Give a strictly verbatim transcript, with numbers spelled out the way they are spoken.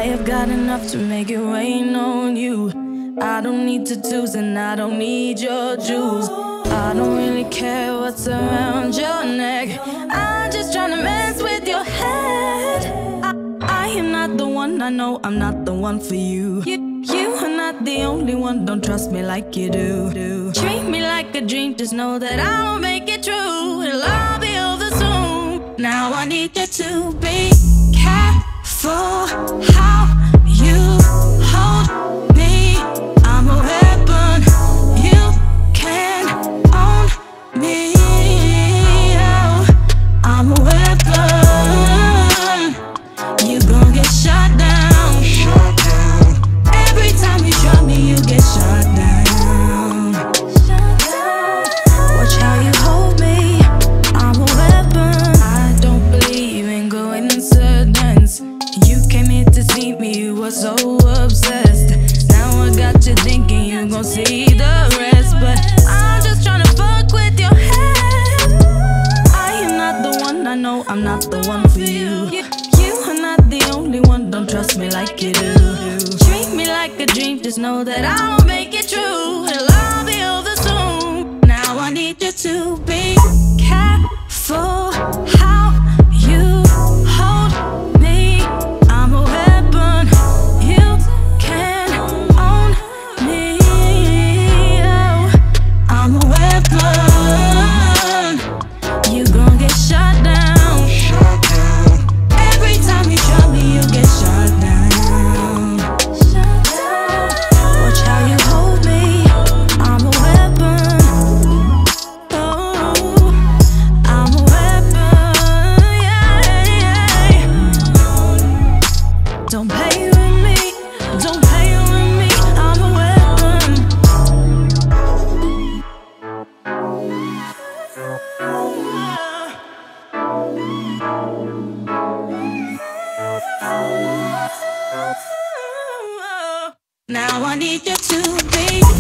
have got enough to make it rain on you. I don't need tattoos and I don't need your jewels. I don't really care what's around your neck. I'm just trying to mess with your head. I, I am not the one, I know I'm not the one for you. You, you are not the only one, don't trust me like you do, do. Treat me like a dream, just know that I'll make it true. It'll all be over soon. Now I need you to be careful how you hold me. I'm a weapon, you can own me. Oh, I'm a weapon, you gon' get shot down. Shot down. Every time you try me, you get shot down. Shot down. Watch how you hold me, I'm a weapon. I don't believe in coincidence. You came here to see me, you were so obsessed. Now I got you thinking you gon' see the rest. But I'm just tryna fuck with your head. I am not the one, I know I'm not the one for you. You, you are not the only one, don't trust me like you do. Treat me like a dream, just know that I'll make it true. It'll all be over soon. Now I need you to be careful how you hold me. I'm a weapon, you can own me. Oh, I'm a weapon, you gon' get shot down. Shot down. Every time you try me, you get shot down. Shot down. Watch how you hold me, I'm a weapon. Oh, I'm a weapon, yeah, yeah. Don't play with me, don't play with me, I'm a weapon. Now I need you to be